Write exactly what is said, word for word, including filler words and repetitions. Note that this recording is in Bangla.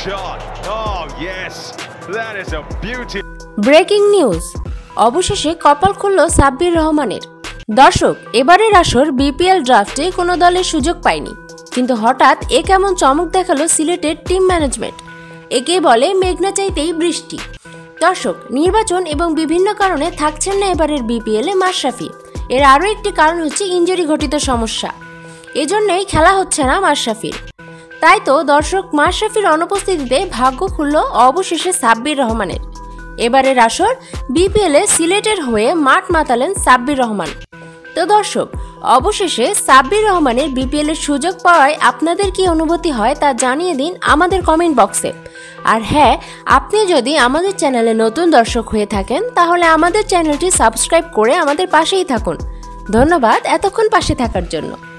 shot. Oh yes, that is a beauty. Breaking news, অবশেষে কপাল খুলল সাব্বির রহমানের। দর্শক, এবারের আসর বিপিএল ড্রাফটে কোনো দলের সুযোগ পায়নি, কিন্তু হঠাৎ এ কেমন চমক দেখালো সিলেটের টিম ম্যানেজমেন্ট। একে বলে মেঘনা চাইতেই বৃষ্টি। দর্শক, নির্বাচন এবং বিভিন্ন কারণে থাকছেন না এবারের বিপিএল এ মাশরাফি। এর আরও একটি কারণ হচ্ছে ইনজুরি ঘটিত সমস্যা, এজন্যই খেলা হচ্ছে না মাশরাফির। তাই তো দর্শক, মাশরাফির অনুপস্থিতিতে ভাগ্য খুলল অবশেষে সাব্বির রহমানের। এবারের আসর বিপিএল এ সিলেটের হয়ে মাঠ মাতালেন সাব্বির রহমান। তো দর্শক, অবশেষে সাব্বির রহমানের বিপিএল এর সুযোগ পাওয়ায় আপনাদের কি অনুভূতি হয় তা জানিয়ে দিন আমাদের কমেন্ট বক্সে। আর হ্যাঁ, আপনি যদি আমাদের চ্যানেলে নতুন দর্শক হয়ে থাকেন তাহলে আমাদের চ্যানেলটি সাবস্ক্রাইব করে আমাদের পাশেই থাকুন। ধন্যবাদ এতক্ষণ পাশে থাকার জন্য।